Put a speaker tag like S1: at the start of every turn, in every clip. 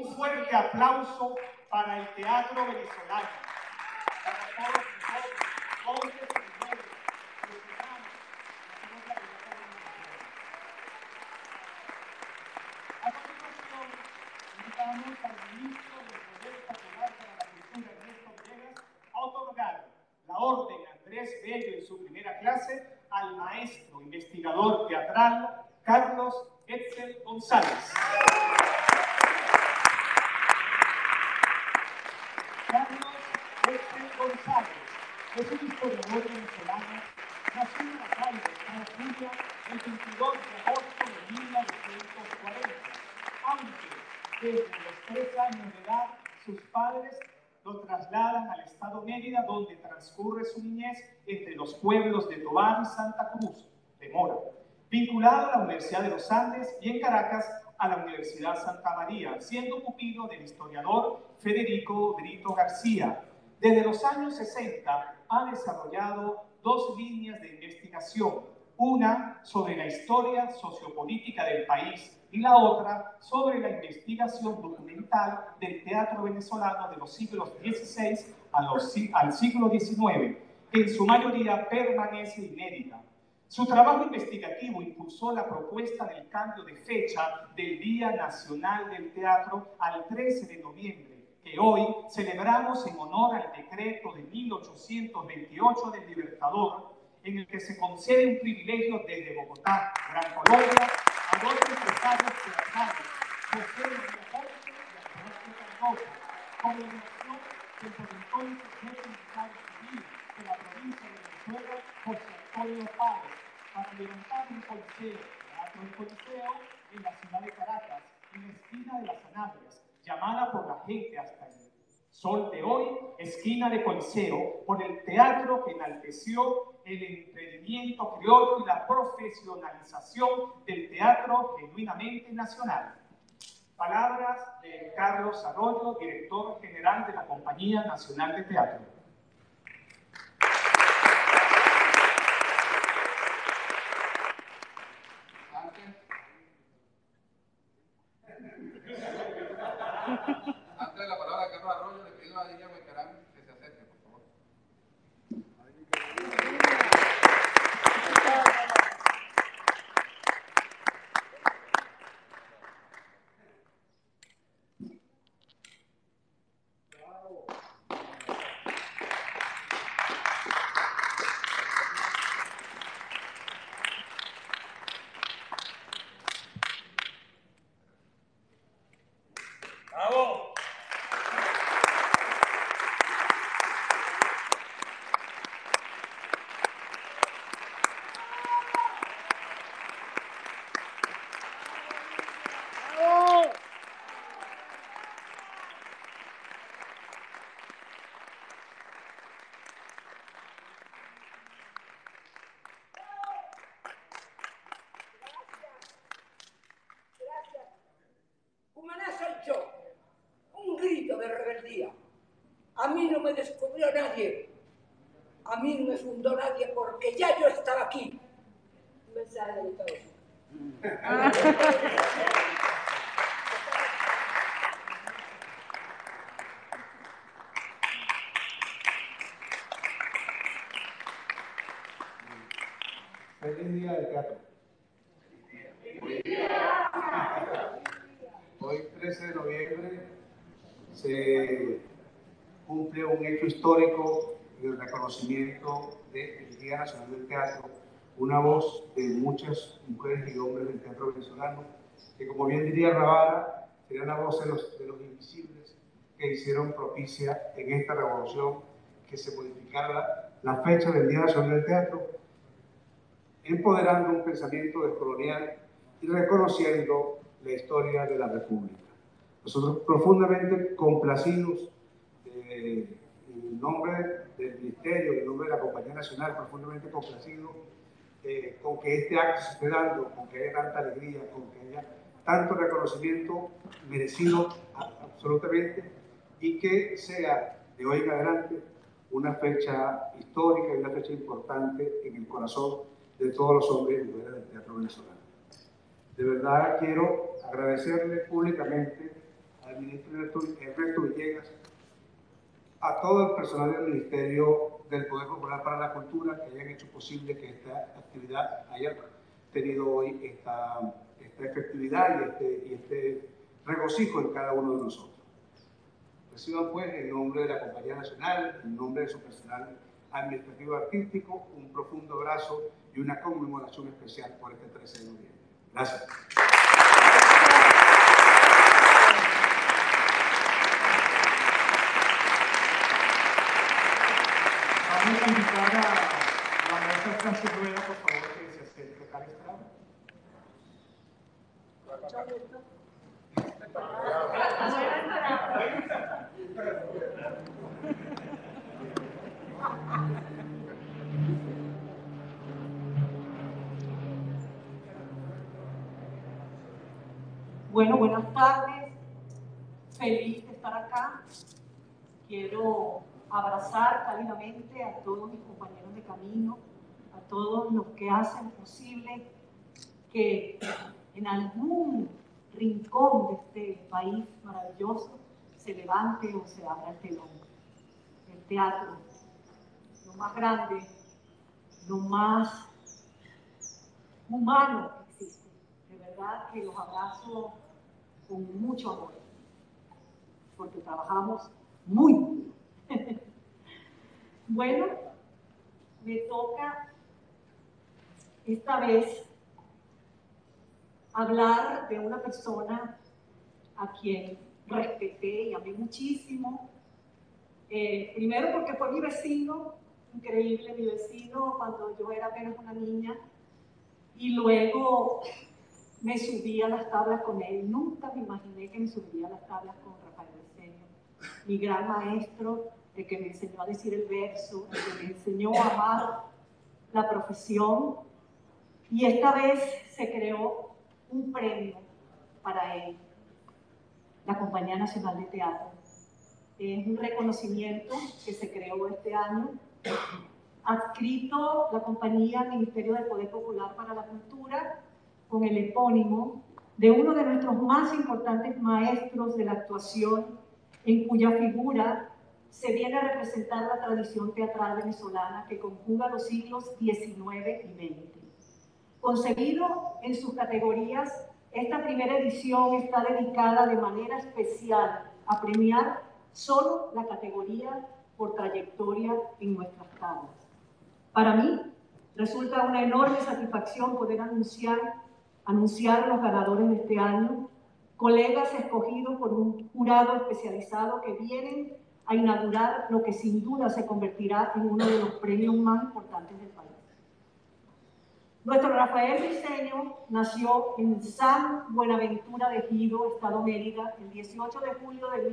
S1: Un fuerte aplauso para el teatro venezolano, para todos nosotros, hombres y mujeres, venezolanos. A continuación, invitamos al ministro del Poder Popular para la Cultura, Ernesto Villegas, a otorgar la Orden Andrés Bello en su primera clase al maestro investigador teatral Carlos Etzel González. Carlos Etzel González es un historiador venezolano nacido en la calle de Julia el 22 de agosto de 1940, aunque desde los 3 años de edad sus padres lo trasladan al estado Mérida, donde transcurre su niñez entre los pueblos de Tobar y Santa Cruz de Mora, vinculado a la Universidad de los Andes y en Caracas a la Universidad Santa María, siendo pupilo del historiador Federico Brito García. Desde los años 60 ha desarrollado 2 líneas de investigación, una sobre la historia sociopolítica del país y la otra sobre la investigación documental del teatro venezolano de los siglos XVI al siglo XIX, que en su mayoría permanece inédita. Su trabajo investigativo impulsó la propuesta del cambio de fecha del Día Nacional del Teatro al 13 de noviembre, que hoy celebramos en honor al decreto de 1828 del Libertador, en el que se concede un privilegio desde Bogotá, Gran Colombia, a 2 empresarios teatrales, José María Jorge y Alberto Cardoso, con la elección del por entonces jefe militar civil de la provincia de Venezuela, José Antonio Páez, para levantar un coliseo, Teatro del Coliseo, en la ciudad de Caracas, en la esquina de las Sanabria, llamada por la gente hasta el sol de hoy, esquina de Coliseo, por el teatro que enalteció el emprendimiento criollo y la profesionalización del teatro genuinamente nacional. Palabras de Carlos Arroyo, director general de la Compañía Nacional de Teatro.
S2: Antes de la palabra de Carlos Arroyo, le pido a Dina Huecarán que se acerque, por favor.
S1: ¡Bravo!
S3: Cumaná soy yo, un grito de rebeldía. A mí no me descubrió nadie, a mí no me fundó nadie porque ya yo estaba aquí. Un mensaje de todos.
S4: Feliz día del teatro. Hoy, 13 de noviembre, se cumple un hecho histórico del reconocimiento del Día Nacional del Teatro, una voz de muchas mujeres y hombres del teatro venezolano, que, como bien diría Ravara, sería la voz de los invisibles que hicieron propicia en esta revolución que se modificara la fecha del Día Nacional del Teatro, empoderando un pensamiento descolonial y reconociendo la historia de la República. Nosotros profundamente complacidos, en nombre del Ministerio, en nombre de la Compañía Nacional, profundamente complacidos con que este acto se esté dando, con que haya tanta alegría, con que haya tanto reconocimiento merecido absolutamente, y que sea de hoy en adelante una fecha histórica y una fecha importante en el corazón de todos los hombres y mujeres del teatro venezolano. De verdad quiero agradecerle públicamente a al ministro Ernesto Villegas, a todo el personal del Ministerio del Poder Popular para la Cultura que hayan hecho posible que esta actividad haya tenido hoy esta efectividad y este regocijo en cada uno de nosotros. Reciban pues en nombre de la Compañía Nacional, en nombre de su personal administrativo artístico, un profundo abrazo y una conmemoración especial por este 13 de noviembre. Gracias.
S1: Vamos a invitar a la maestra Francis Rueda, por favor, que se acerque acá al estrado.
S5: Bueno, buenas tardes. Feliz de estar acá. Quiero abrazar cálidamente a todos mis compañeros de camino, a todos los que hacen posible que en algún rincón de este país maravilloso se levante o se abra el telón. El teatro, lo más grande, lo más humano que existe. De verdad que los abrazo con mucho amor, porque trabajamos muy bien. Bueno, me toca esta vez hablar de una persona a quien respeté y amé muchísimo. Primero porque fue mi vecino, increíble, mi vecino cuando yo era apenas una niña, y luego me subí a las tablas con él. Nunca me imaginé que me subiría a las tablas con Rafael Briceño, mi gran maestro, el que me enseñó a decir el verso, el que me enseñó a amar la profesión. Y esta vez se creó un premio para él, la Compañía Nacional de Teatro. Es un reconocimiento que se creó este año, adscrito la compañía al Ministerio del Poder Popular para la Cultura, con el epónimo de uno de nuestros más importantes maestros de la actuación, en cuya figura se viene a representar la tradición teatral venezolana que conjuga los siglos XIX y XX. Concebido en sus categorías, esta primera edición está dedicada de manera especial a premiar solo la categoría por trayectoria en nuestras tablas. Para mí, resulta una enorme satisfacción poder anunciar los ganadores de este año, colegas escogidos por un jurado especializado que vienen a inaugurar lo que sin duda se convertirá en uno de los premios más importantes del país. Nuestro Rafael Briceño nació en San Buenaventura de Ejido, Estado Mérida, el 18 de julio de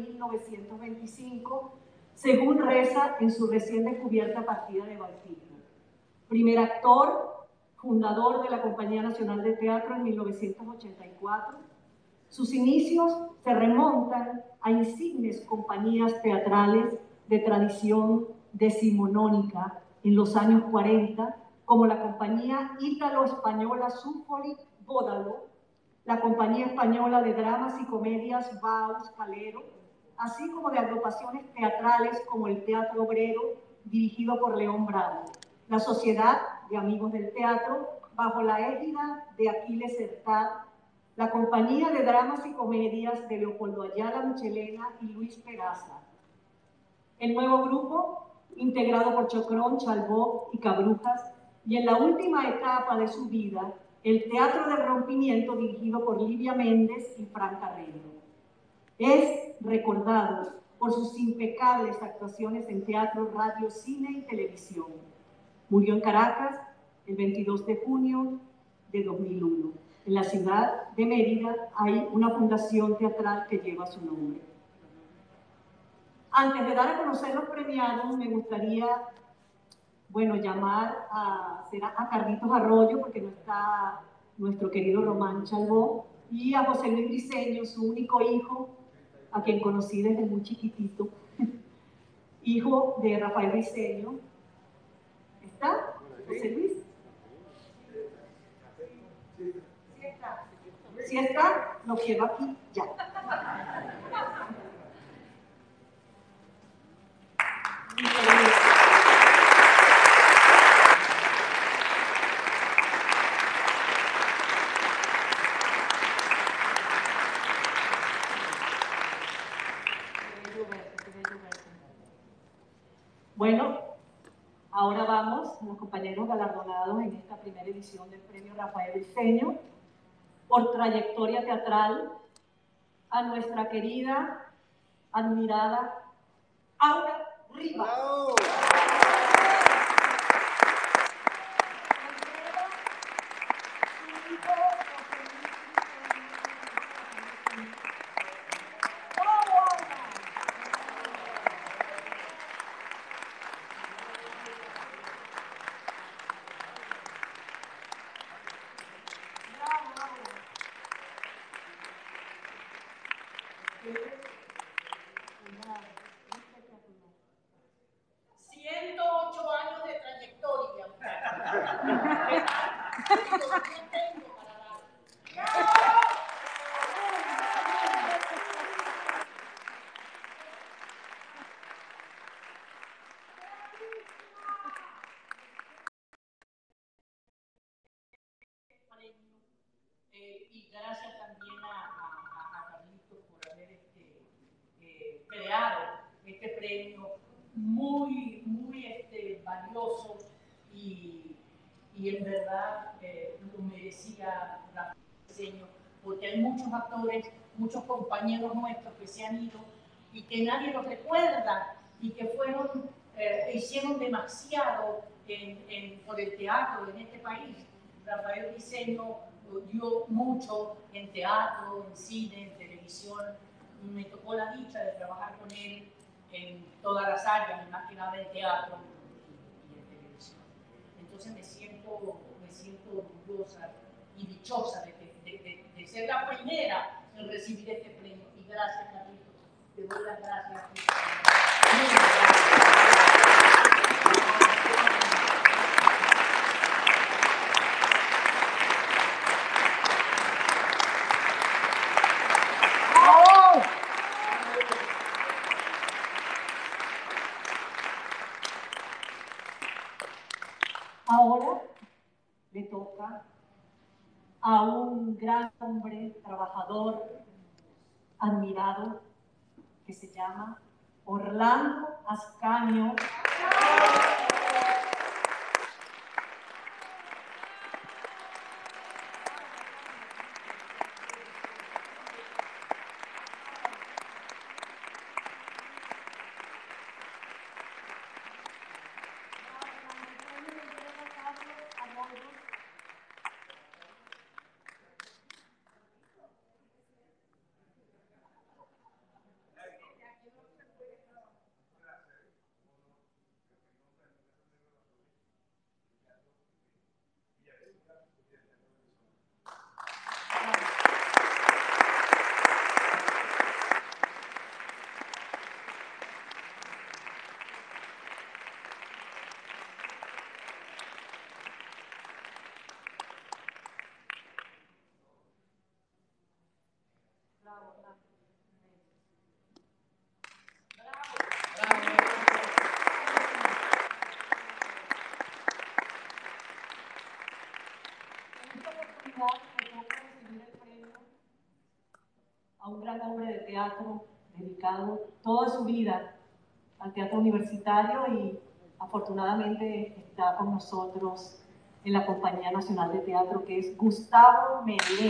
S5: 1925, según reza en su recién descubierta partida de bautismo. Primer actor, fundador de la Compañía Nacional de Teatro en 1984. Sus inicios se remontan a insignes compañías teatrales de tradición decimonónica en los años 40, como la Compañía Ítalo-Española Zufoli Bódalo, la Compañía Española de Dramas y Comedias Baus Calero, así como de agrupaciones teatrales como el Teatro Obrero, dirigido por León Bravo, la Sociedad de Amigos del Teatro, bajo la égida de Aquiles Certat, la Compañía de Dramas y Comedias de Leopoldo Ayala Michelena y Luis Peraza. El nuevo grupo, integrado por Chocrón, Chalbó y Cabrujas, y en la última etapa de su vida, el Teatro del Rompimiento, dirigido por Livia Méndez y Fran Carreño. Es recordado por sus impecables actuaciones en teatro, radio, cine y televisión. Murió en Caracas el 22 de junio de 2001. En la ciudad de Mérida hay una fundación teatral que lleva su nombre. Antes de dar a conocer los premiados, me gustaría, llamar a Carlitos Arroyo, porque no está nuestro querido Román Chalbó, y a José Luis Briceño, su único hijo, a quien conocí desde muy chiquitito, hijo de Rafael Briceño. ¿Está? ¿José Luis? Sí está, lo quiero aquí ya. Bueno, ahora vamos a los compañeros galardonados en esta primera edición del Premio Rafael Briceño por trayectoria teatral, a nuestra querida, admirada Aura Rivas. ¡Bravo! Y gracias también a Carlitos por haber creado este premio muy valioso y en verdad lo merecía Rafael Briceño, porque hay muchos actores, muchos compañeros nuestros que se han ido y que nadie los recuerda y que fueron, hicieron demasiado por el teatro en este país. Rafael Briceño dio mucho en teatro, en cine, en televisión. Me tocó la dicha de trabajar con él en todas las áreas, y más que nada en teatro y en televisión. Entonces me siento orgullosa y dichosa de ser la primera en recibir este premio. Y gracias, Carlitos. Te doy las gracias. Ahora le toca a un gran hombre, trabajador, admirado, que se llama Orlando Ascanio. A un gran hombre de teatro dedicado toda su vida al teatro universitario y afortunadamente está con nosotros en la Compañía Nacional de Teatro, que es Gustavo Melén.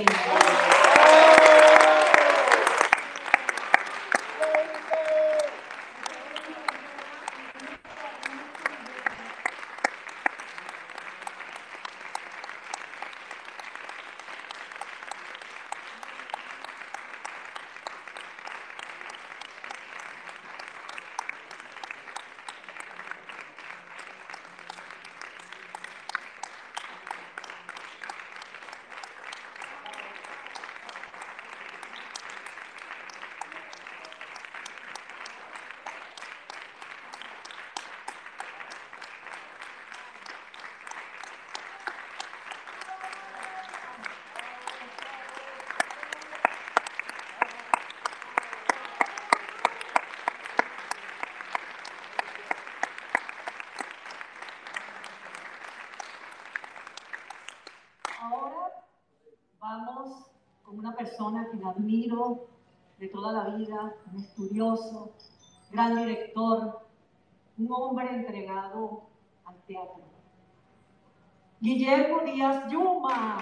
S5: Ahora vamos con una persona que admiro de toda la vida, un estudioso, gran director, un hombre entregado al teatro. Guillermo Díaz Yuma.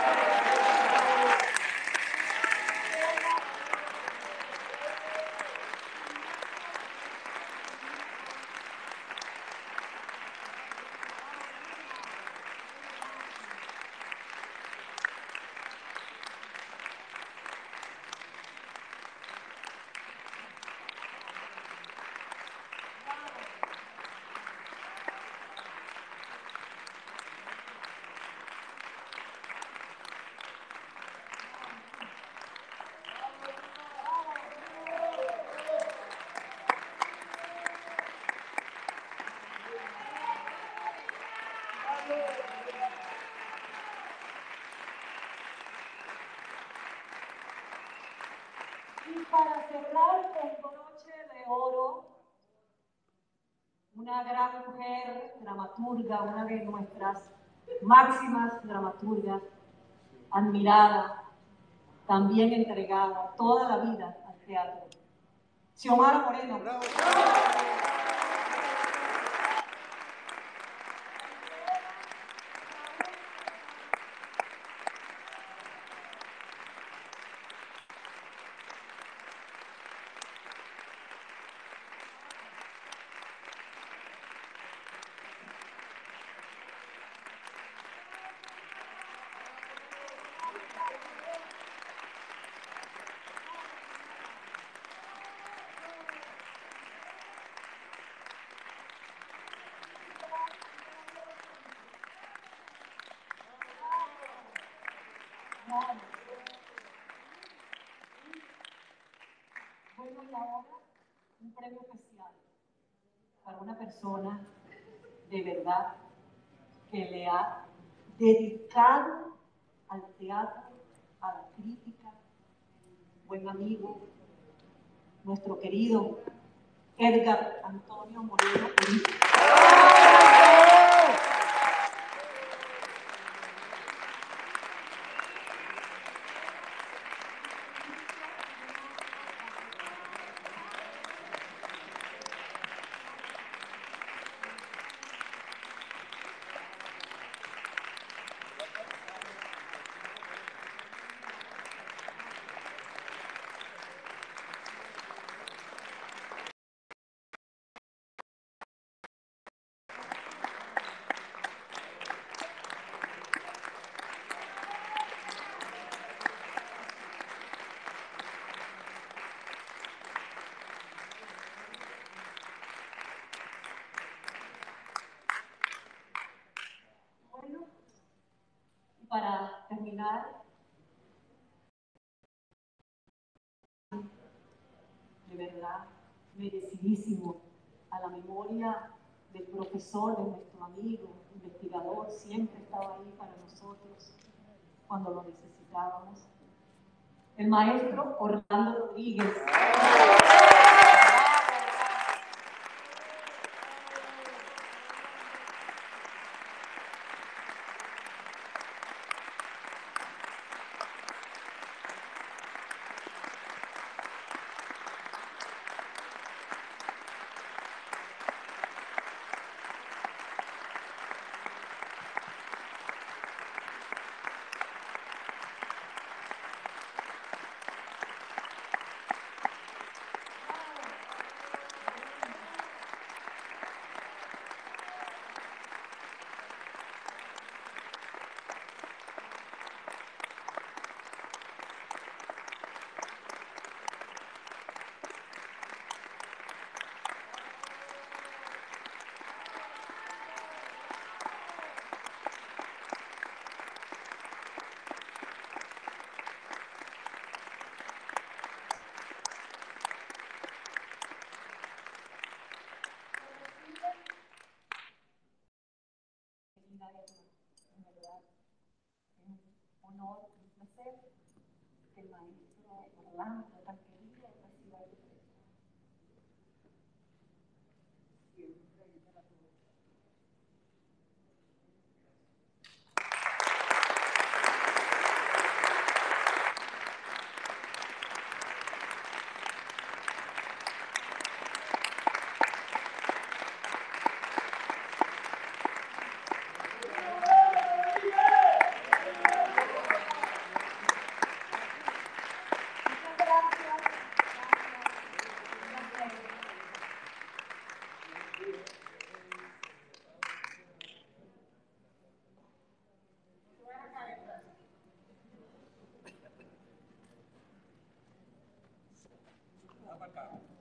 S5: Y para cerrar con broche de oro, una gran mujer dramaturga, una de nuestras máximas dramaturgas, admirada, también entregada toda la vida al teatro. Xiomara Moreno. ¡Bravo! Bueno, y ahora un premio especial para una persona de verdad que le ha dedicado al teatro, a la crítica, buen amigo, nuestro querido Edgar Antonio Moreno. Para terminar, de verdad, merecidísimo a la memoria del profesor, de nuestro amigo, investigador, siempre estaba ahí para nosotros cuando lo necesitábamos. El maestro Orlando Rodríguez. En verdad, es un honor, un placer que el maestro Orlando, tan querido, reciba el premio. Siempre y para todos.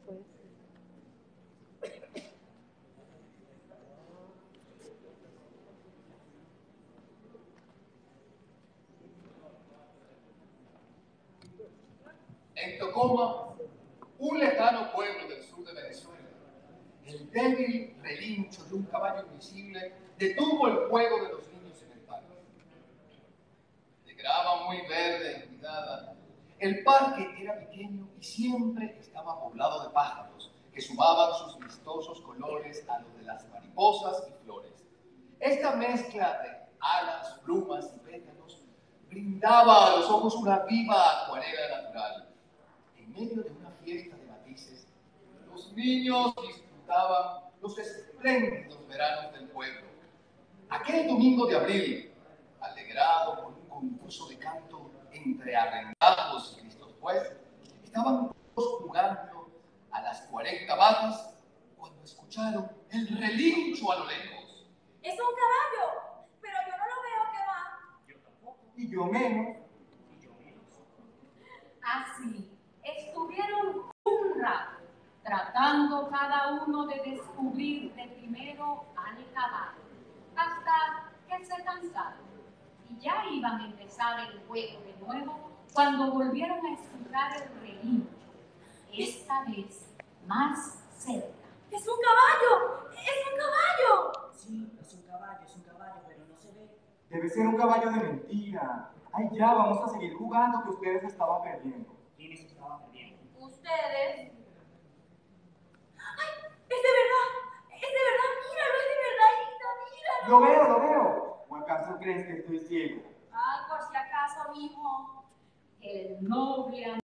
S2: En Tocoma, un lejano pueblo del sur de Venezuela, el débil relincho de un caballo invisible detuvo el juego de los niños en el parque. De grava muy verde y cuidada, el parque era pequeño y siempre estaba poblado de pájaros que sumaban sus vistosos colores a los de las mariposas y flores. Esta mezcla de alas, plumas y pétalos brindaba a los ojos una viva acuarela natural. En medio de una fiesta de matices, los niños disfrutaban los espléndidos veranos del pueblo. Aquel domingo de abril, alegrado por un concurso de canto entre arrendados y Cristos pues, estaban todos jugando a las 40 bajas cuando escucharon el relincho a lo lejos.
S6: ¡Es un caballo! Pero yo no lo veo que va.
S7: Yo tampoco.
S8: Y yo menos.
S7: Y yo menos.
S9: Así estuvieron un rato tratando cada uno de descubrir de primero al caballo, hasta que se cansaron y ya iban a empezar el juego de nuevo cuando volvieron a escuchar el relincho, esta vez más cerca.
S6: ¡Es un caballo! ¡Es un caballo!
S7: Sí, es un caballo, pero no se ve.
S8: Debe ser un caballo de mentira. Ay, ya, vamos a seguir jugando que ustedes estaban perdiendo.
S7: ¿Quiénes estaban perdiendo?
S6: Ustedes. ¡Ay! ¡Es de verdad! ¡Es de verdad! ¡Míralo! ¡Es de verdad, hijita! ¡Míralo!
S8: Lo veo, lo veo. ¿O acaso crees que estoy ciego?
S6: Ay, por si acaso, mijo.
S9: El noble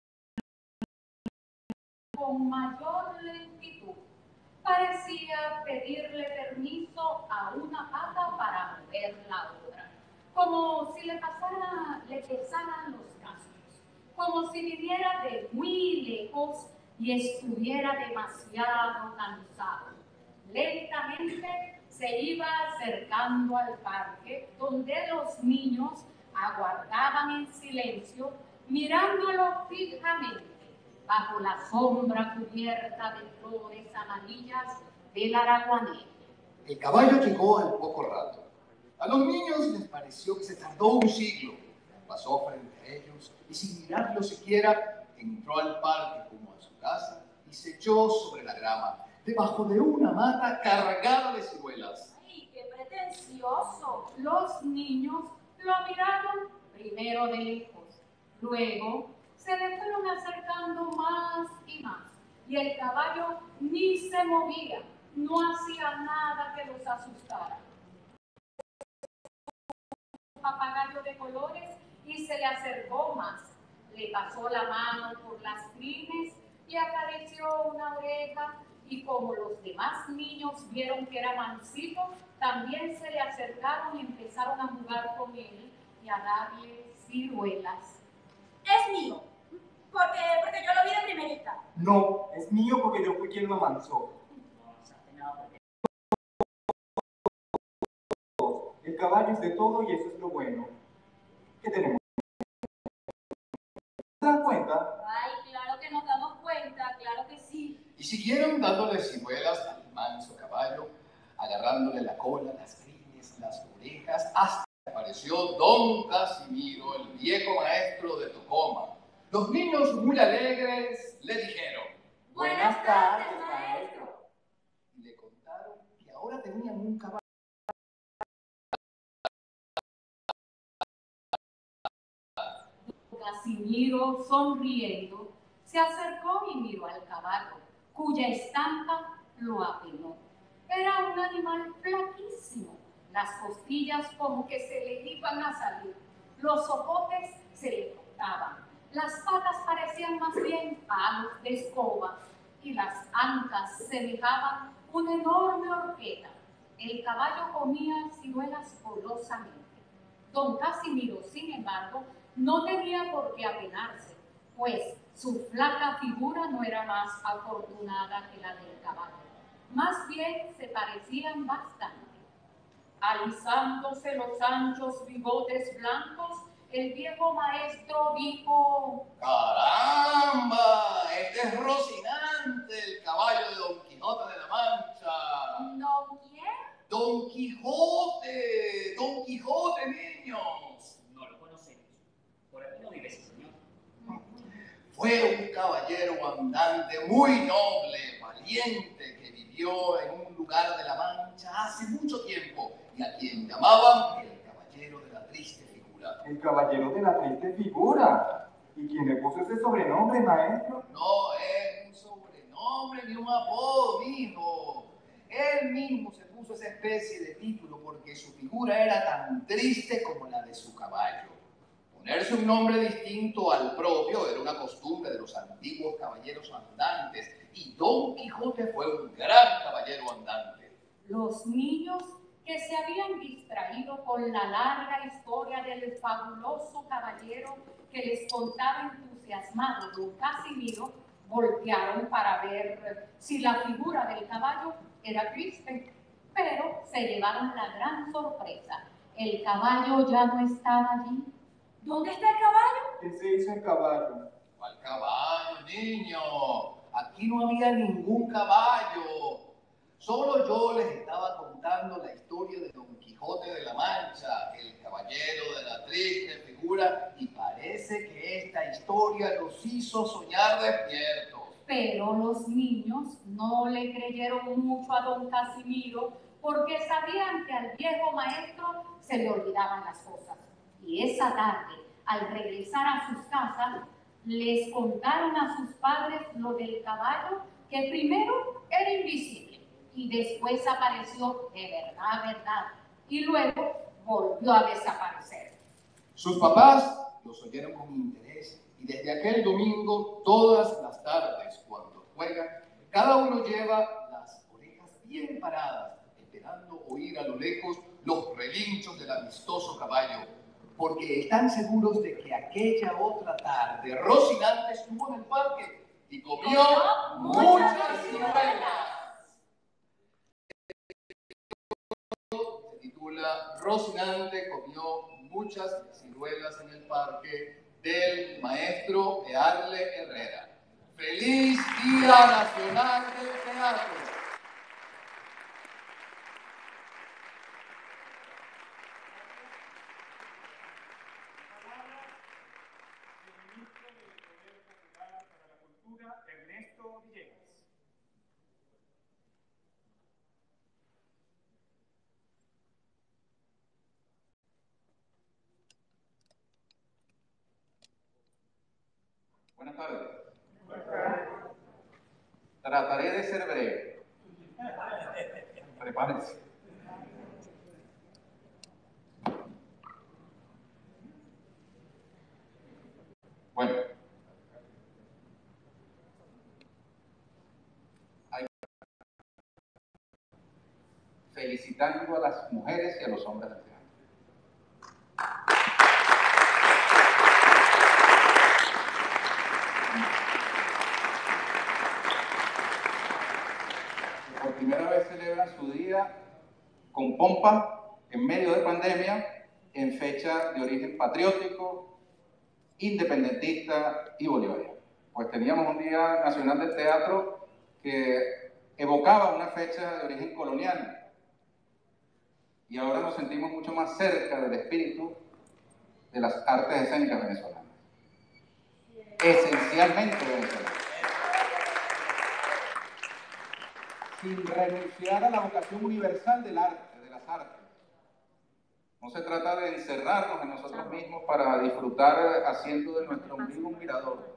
S9: con mayor lentitud parecía pedirle permiso a una pata para mover la otra, como si le pesaran los cascos, como si viniera de muy lejos y estuviera demasiado cansado. Lentamente se iba acercando al parque, donde los niños aguardaban en silencio, mirándolo fijamente, bajo la sombra cubierta de flores amarillas del araguanero.
S2: El caballo llegó al poco rato. A los niños les pareció que se tardó un siglo. Pasó frente a ellos y sin mirarlo siquiera, entró al parque como a su casa y se echó sobre la grama, debajo de una mata cargada de ciruelas.
S6: ¡Ay, qué pretencioso!
S9: Los niños lo miraron primero de lejos, luego se le fueron acercando más y más, y el caballo ni se movía, no hacía nada que los asustara. Un papagayo de colores y se le acercó más, le pasó la mano por las crines y acarició una oreja, y como los demás niños vieron que era mansito, también se le acercaron y empezaron a jugar con él y a darle ciruelas.
S6: Es mío. Porque yo lo vi de primerita.
S8: No, es mío porque yo fui quien lo amansó.
S7: No avanzaste nada porque
S8: El caballo es de todo y eso es lo bueno. ¿Qué tenemos? ¿Se dan cuenta?
S6: Ay, claro que nos damos cuenta, claro que sí.
S2: Y siguieron dándole ciruelas al manso caballo, agarrándole la cola, las crines, las orejas, hasta que apareció don Casimiro, el viejo maestro de Tocoma. Los niños, muy alegres, le dijeron:
S6: Buenas tardes, maestro.
S2: Y le contaron que ahora tenían un caballo.
S9: Casimiro, sonriendo, se acercó y miró al caballo, cuya estampa lo apenó. Era un animal flaquísimo, las costillas como que se le iban a salir, los ojotes se le cortaban, las patas parecían más bien palos de escoba y las ancas semejaban una enorme horqueta. El caballo comía ciruelas golosamente. Don Casimiro, sin embargo, no tenía por qué apenarse, pues su flaca figura no era más afortunada que la del caballo. Más bien se parecían bastante. Alisándose los anchos bigotes blancos, el viejo maestro dijo:
S2: ¡Caramba! ¡Este es Rocinante! Don Quijote. Don Quijote, niños.
S7: No lo conocemos. Por aquí no vive ese señor.
S2: Fue un caballero andante muy noble, valiente, que vivió en un lugar de la Mancha hace mucho tiempo y a quien llamaban el caballero de la triste figura.
S8: El caballero de la triste figura. ¿Y quién le puso ese sobrenombre, maestro?
S2: No es un sobrenombre ni un apodo, mijo. Él mismo se puso esa especie de título porque su figura era tan triste como la de su caballo. Ponerse un nombre distinto al propio era una costumbre de los antiguos caballeros andantes, y Don Quijote fue un gran caballero andante.
S9: Los niños que se habían distraído con la larga historia del fabuloso caballero que les contaba entusiasmado don Casimiro, voltearon para ver si la figura del caballo era triste, pero se llevaron la gran sorpresa. El caballo ya no estaba allí.
S6: ¿Dónde está el caballo?
S8: ¿Qué se hizo el caballo?
S2: ¿Cuál caballo, niño? Aquí no había ningún caballo. Solo yo les estaba contando la historia de Don Quijote de la Mancha, el caballero de la triste figura, y parece que esta historia los hizo soñar despiertos.
S9: Pero los niños no le creyeron mucho a don Casimiro porque sabían que al viejo maestro se le olvidaban las cosas. Y esa tarde, al regresar a sus casas, les contaron a sus padres lo del caballo, que primero era invisible y después apareció de verdad, y luego volvió a desaparecer.
S2: Sus papás los oyeron con interés y desde aquel domingo, todas las tardes, cuando juegan, cada uno lleva las orejas bien paradas, esperando oír a lo lejos los relinchos del amistoso caballo, porque están seguros de que aquella otra tarde Rocinante estuvo en el parque y comió muchas ciruelas. Se titula Rocinante comió muchas ciruelas en el parque, del maestro Earle Herrera. ¡Feliz Día Nacional del Teatro!
S8: Ernesto Villegas.
S10: Buenas tardes. Trataré de ser breve. Prepárense. Bueno. Felicitando a las mujeres y a los hombres del teatro. Por primera vez celebran su día con pompa, en medio de pandemia, en fecha de origen patriótico, independentista y bolivariano. Pues teníamos un Día Nacional del Teatro que evocaba una fecha de origen colonial, y ahora nos sentimos mucho más cerca del espíritu de las artes escénicas venezolanas. Esencialmente venezolanas. Sin renunciar a la vocación universal del arte, de las artes. No se trata de encerrarnos en nosotros mismos para disfrutar haciendo de nuestro ombligo un mirador.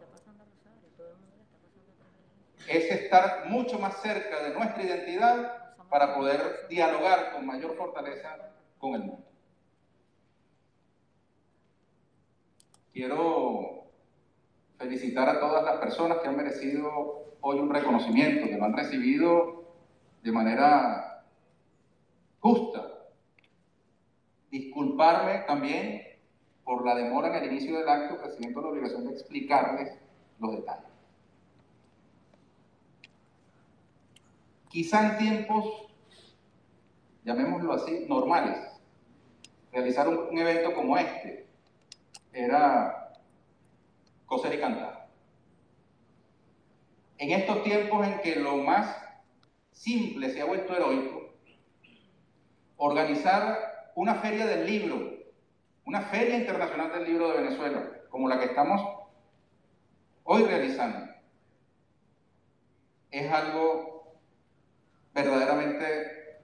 S10: Es estar mucho más cerca de nuestra identidad para poder dialogar con mayor fortaleza con el mundo. Quiero felicitar a todas las personas que han merecido hoy un reconocimiento, que lo han recibido de manera justa. Disculparme también por la demora en el inicio del acto, que siento la obligación de explicarles los detalles. Quizá en tiempos, llamémoslo así, normales, realizar un evento como este era coser y cantar. En estos tiempos en que lo más simple se ha vuelto heroico, organizar una feria del libro, una feria internacional del libro de Venezuela, como la que estamos hoy realizando, es algo verdaderamente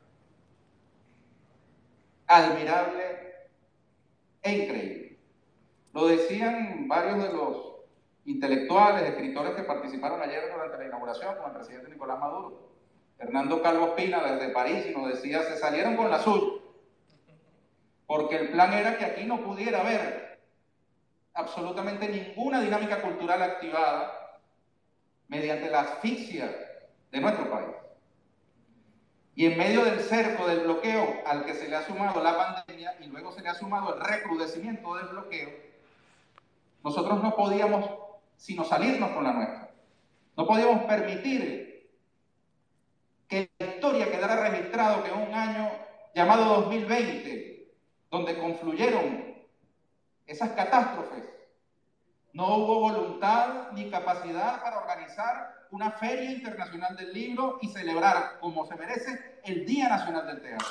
S10: admirable e increíble. Lo decían varios de los intelectuales, escritores que participaron ayer durante la inauguración con el presidente Nicolás Maduro. Hernando Calvo Espina desde París y nos decía, se salieron con la suya, porque el plan era que aquí no pudiera haber absolutamente ninguna dinámica cultural activada mediante la asfixia de nuestro país. Y en medio del cerco, del bloqueo al que se le ha sumado la pandemia y luego se le ha sumado el recrudecimiento del bloqueo, nosotros no podíamos sino salirnos con la nuestra. No podíamos permitir que la historia quedara registrado que un año llamado 2020, donde confluyeron esas catástrofes, no hubo voluntad ni capacidad para organizar una feria internacional del libro y celebrar, como se merece, el Día Nacional del Teatro.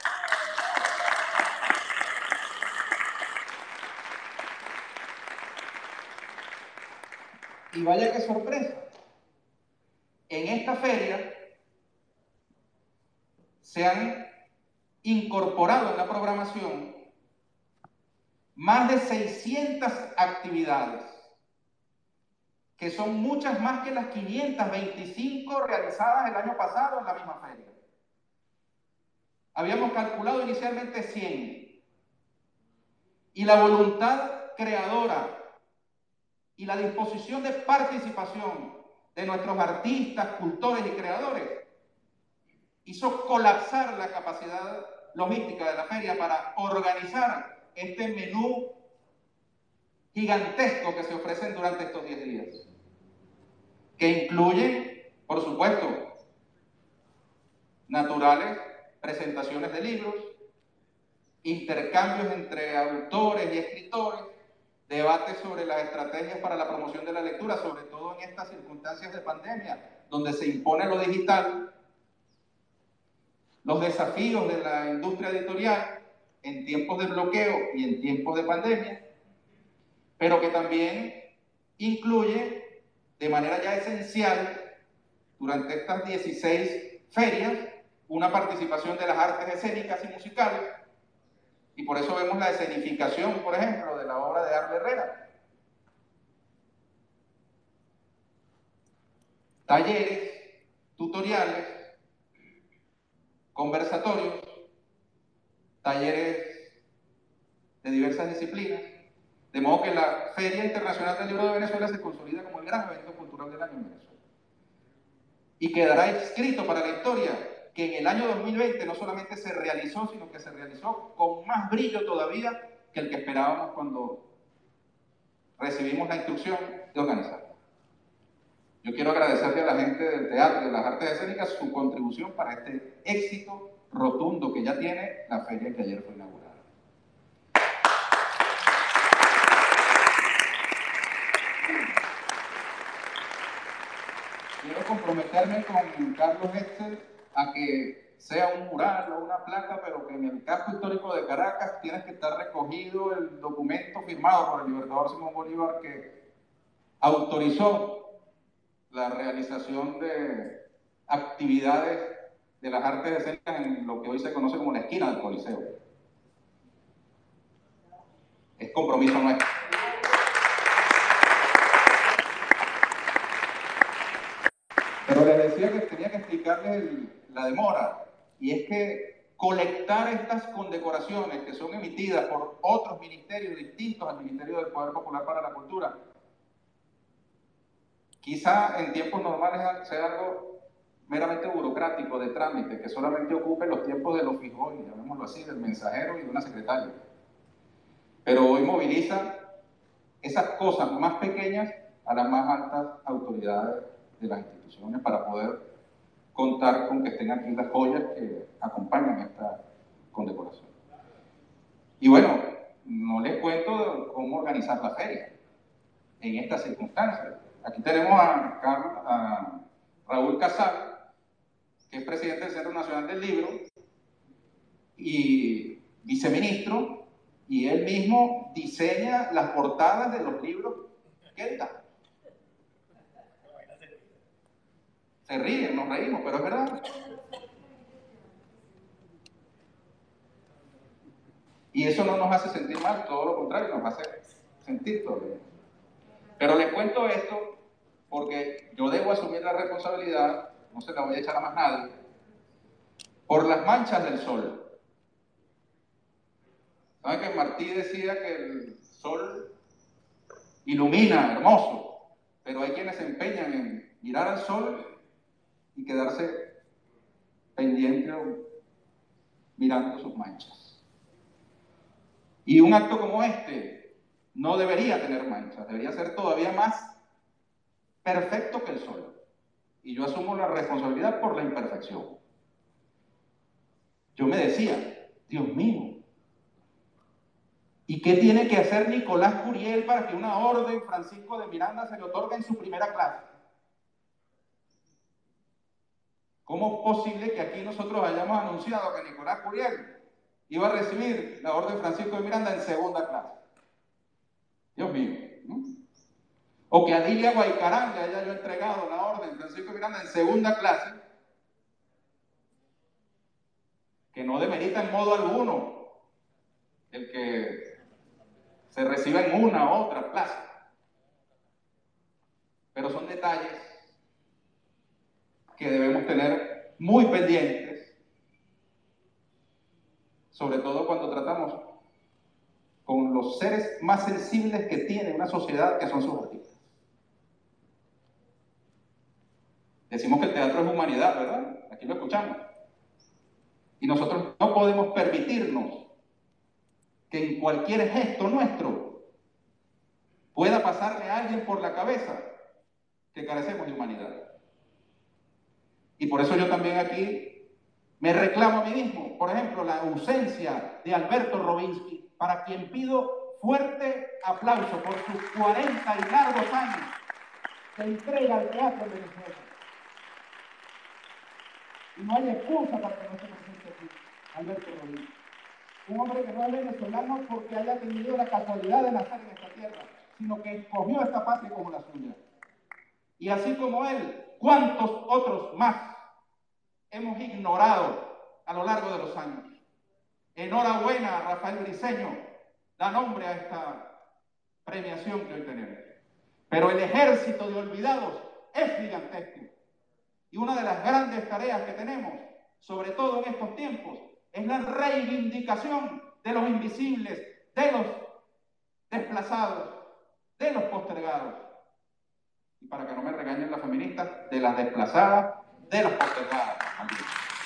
S10: Y vaya qué sorpresa. En esta feria se han incorporado en la programación más de 600 actividades, que son muchas más que las 525 realizadas el año pasado en la misma feria. Habíamos calculado inicialmente 100. Y la voluntad creadora y la disposición de participación de nuestros artistas, cultores y creadores hizo colapsar la capacidad logística de la feria para organizar este menú gigantesco que se ofrecen durante estos 10 días, que incluye, por supuesto, naturales presentaciones de libros, intercambios entre autores y escritores, debates sobre las estrategias para la promoción de la lectura, sobre todo en estas circunstancias de pandemia, donde se impone lo digital, los desafíos de la industria editorial en tiempos de bloqueo y en tiempos de pandemia, pero que también incluye de manera ya esencial durante estas 16 ferias una participación de las artes escénicas y musicales, y por eso vemos la escenificación, por ejemplo, de la obra de Arle Herrera. Talleres, tutoriales, conversatorios, talleres de diversas disciplinas, de modo que la Feria Internacional del Libro de Venezuela se consolida como el gran evento cultural del año en Venezuela. Y quedará escrito para la historia que en el año 2020 no solamente se realizó, sino que se realizó con más brillo todavía que el que esperábamos cuando recibimos la instrucción de organizarlo. Yo quiero agradecerle a la gente del teatro y de las artes escénicas su contribución para este éxito rotundo que ya tiene la feria que ayer fue inaugurada. Quiero comprometerme con Carlos Excel a que sea un mural o una placa, pero que en el casco histórico de Caracas tiene que estar recogido el documento firmado por el libertador Simón Bolívar que autorizó la realización de actividades de las artes escénicas en lo que hoy se conoce como la esquina del Coliseo. Es compromiso nuestro. Pero les decía que tenía que explicarles la demora, y es que colectar estas condecoraciones que son emitidas por otros ministerios distintos al Ministerio del Poder Popular para la Cultura, quizá en tiempos normales sea algo meramente burocrático, de trámite, que solamente ocupe los tiempos de los fijones, llamémoslo así, del mensajero y de una secretaria. Pero hoy moviliza esas cosas más pequeñas a las más altas autoridades de las instituciones para poder contar con que estén aquí las joyas que acompañan esta condecoración. Y bueno, no les cuento cómo organizar la feria en estas circunstancias. Aquí tenemos a Raúl Casal, que es presidente del Centro Nacional del Libro, y viceministro, y él mismo diseña las portadas de los libros que él da. Se ríen, nos reímos, pero es verdad. Y eso no nos hace sentir mal, todo lo contrario, nos hace sentir todo bien. Pero les cuento esto porque yo debo asumir la responsabilidad, no se la voy a echar a más nadie, por las manchas del sol. ¿Saben que Martí decía que el sol ilumina, hermoso, pero hay quienes se empeñan en mirar al sol y quedarse pendiente mirando sus manchas? Y un acto como este no debería tener manchas, debería ser todavía más perfecto que el sol. Y yo asumo la responsabilidad por la imperfección. Yo me decía, Dios mío, ¿y qué tiene que hacer Nicolás Curiel para que una orden Francisco de Miranda se le otorgue en su primera clase? ¿Cómo es posible que aquí nosotros hayamos anunciado que Nicolás Curiel iba a recibir la orden Francisco de Miranda en segunda clase? Dios mío, ¿no? O que a Dilia Guaycarán le haya yo entregado la orden Francisco de Miranda en segunda clase, que no demerita en modo alguno el que se reciba en una u otra plaza. Pero son detalles que debemos tener muy pendientes, sobre todo cuando tratamos con los seres más sensibles que tiene una sociedad, que son sus artistas. Decimos que el teatro es humanidad, ¿verdad? Aquí lo escuchamos. Y nosotros no podemos permitirnos que en cualquier gesto nuestro pueda pasarle a alguien por la cabeza que carecemos de humanidad. Y por eso yo también aquí me reclamo a mí mismo. Por ejemplo, la ausencia de Alberto Robinsky, para quien pido fuerte aplauso por sus 40 y largos años de entrega al teatro en Venezuela. Y no hay excusa para que no se presente aquí Alberto Robinsky. Un hombre que no es venezolano porque haya tenido la casualidad de nacer en esta tierra, sino que escogió esta patria como la suya. Y así como él, ¿cuántos otros más hemos ignorado a lo largo de los años? Enhorabuena a Rafael Briceño, da nombre a esta premiación que hoy tenemos. Pero el ejército de olvidados es gigantesco. Y una de las grandes tareas que tenemos, sobre todo en estos tiempos, es la reivindicación de los invisibles, de los desplazados, de los postergados. Y para que no me regañen las feministas, de las desplazadas, de las postergadas también.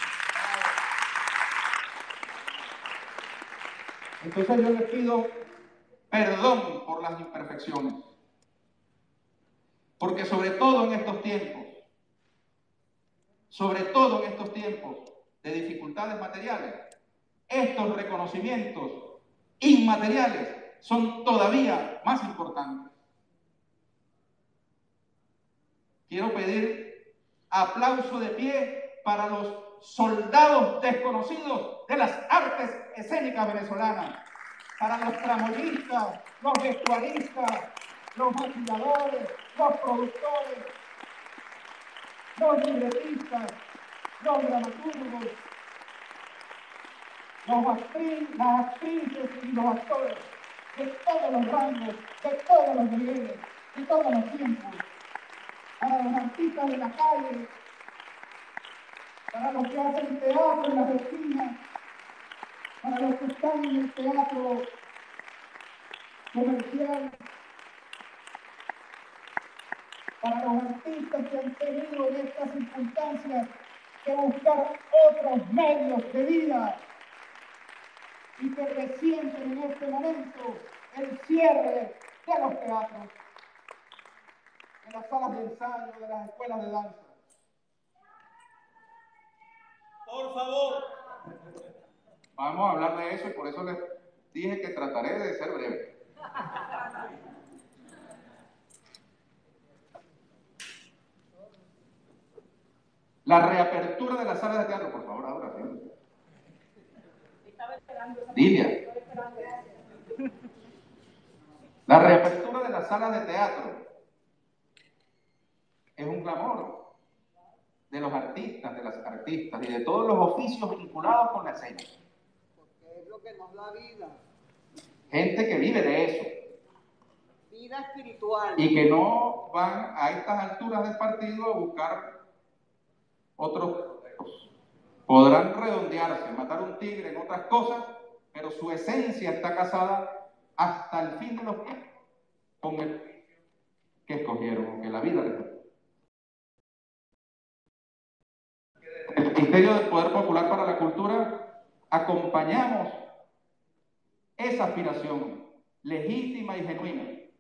S10: Entonces yo les pido perdón por las imperfecciones, porque sobre todo en estos tiempos de dificultades materiales, estos reconocimientos inmateriales son todavía más importantes. Quiero pedir aplauso de pie para los soldados desconocidos de las artes escénicas venezolanas, para los tramoyistas, los vestuaristas, los maquilladores, los productores, los libretistas, los dramaturgos, las actrices y los actores de todos los rangos, de todos los niveles, de todos los tiempos, para los artistas de la calle, para los que hacen teatro en las esquinas, para los que están en el teatro comercial, para los artistas que han tenido en estas circunstancias que buscar otros medios de vida y que resienten en este momento el cierre de los teatros, de las salas de ensayo, de las escuelas de danza. Por favor. Vamos a hablar de eso y por eso les dije que trataré de ser breve. La reapertura de las salas de teatro, por favor, ahora. Lilia. La reapertura de las salas de teatro es un clamor de los artistas, de las artistas y de todos los oficios vinculados con la escena.
S11: Porque es lo que nos da vida.
S10: Gente que vive de eso.
S11: Vida espiritual.
S10: Y que no van a estas alturas del partido a buscar otros. Podrán redondearse, matar un tigre en otras cosas, pero su esencia está casada hasta el fin de los tiempos con el que escogieron, que la vida les dio. El Ministerio del Poder Popular para la Cultura acompañamos esa aspiración legítima y genuina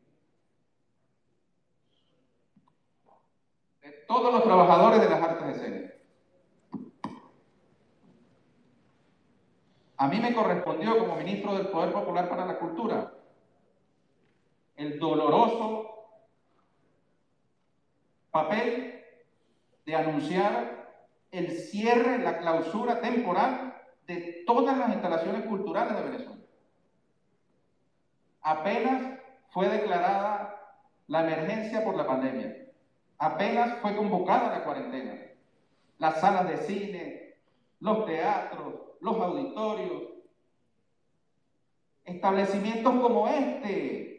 S10: de todos los trabajadores de las artes escénicas. A mí me correspondió como ministro del Poder Popular para la Cultura el doloroso papel de anunciar el cierre, la clausura temporal de todas las instalaciones culturales de Venezuela. Apenas fue declarada la emergencia por la pandemia, apenas fue convocada la cuarentena, las salas de cine, los teatros, los auditorios, establecimientos como este,